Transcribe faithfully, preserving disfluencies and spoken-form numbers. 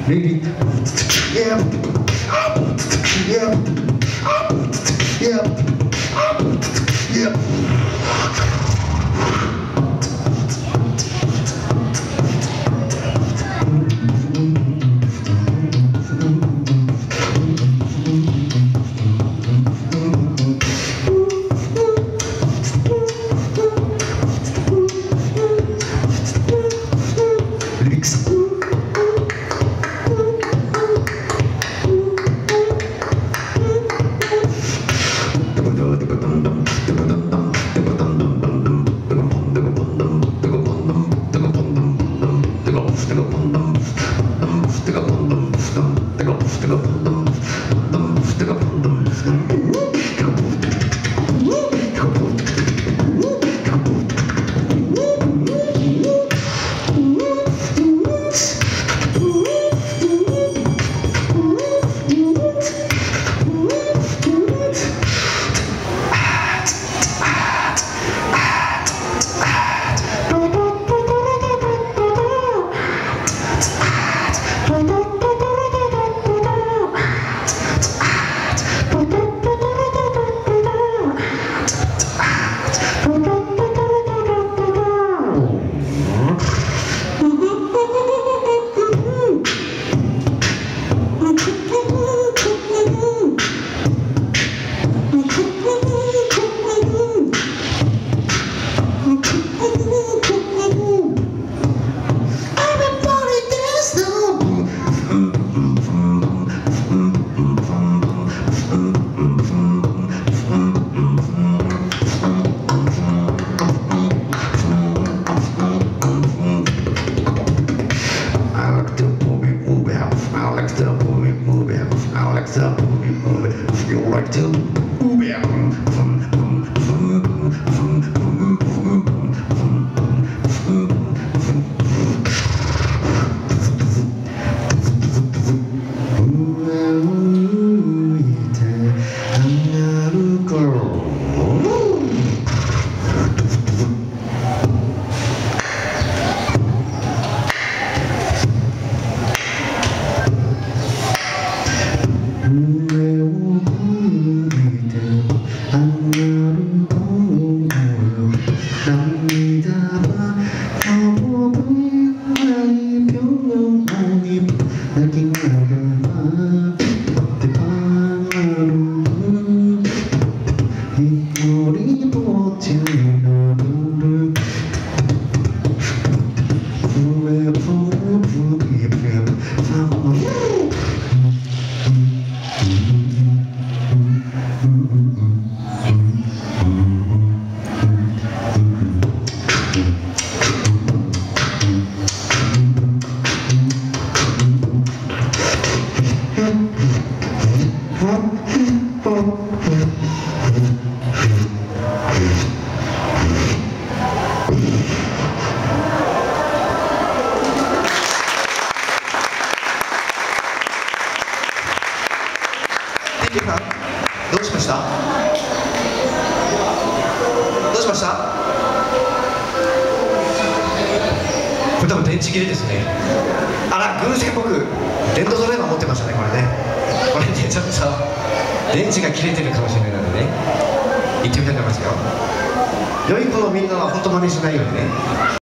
Lady, yeah, yeah, yeah, yeah. Lyrics. You like to move it.どうしました？どうしました？これ多分電池切れですね。あら、偶然僕電動ドライバー持ってましたね。これね、これね、ちょっと電池が切れてるかもしれないのでね、行ってみたいと思いますよ。良い子のみんなは本当真似しないようにね。